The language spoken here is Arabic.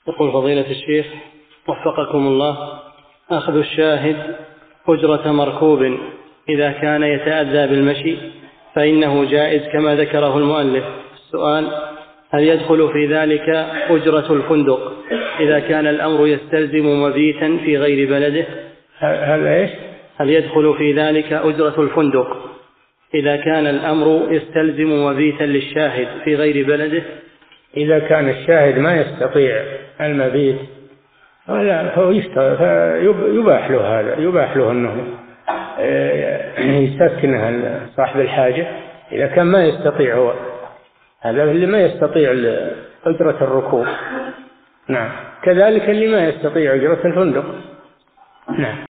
يقول فضيلة الشيخ وفقكم الله: أخذ الشاهد أجرة مركوب إذا كان يتأذى بالمشي فإنه جائز كما ذكره المؤلف. السؤال: هل يدخل في ذلك أجرة الفندق إذا كان الأمر يستلزم مبيتا في غير بلده؟ هل يدخل في ذلك أجرة الفندق إذا كان الأمر يستلزم مبيتا للشاهد في غير بلده؟ إذا كان الشاهد ما يستطيع المبيت يباح له هذا، يباح له أنه يسكنها صاحب الحاجة إذا كان ما يستطيع هو. هذا اللي ما يستطيع أجرة الركوب. نعم. كذلك اللي ما يستطيع أجرة الفندق. نعم.